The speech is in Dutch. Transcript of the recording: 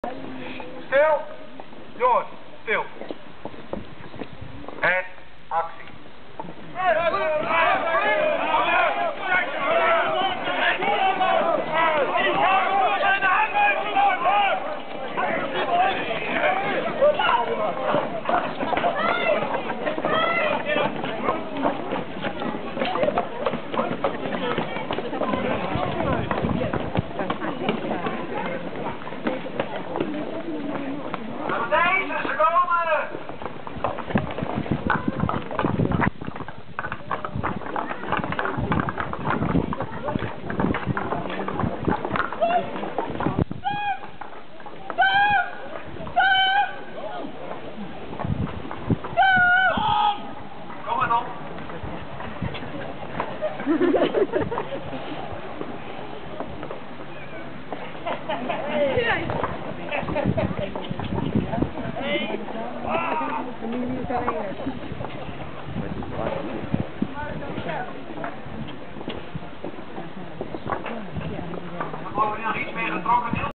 Stil! Jongens, stil. En actie. Deze ze komen! Kom maar op! Er wordt nog iets meer getrokken.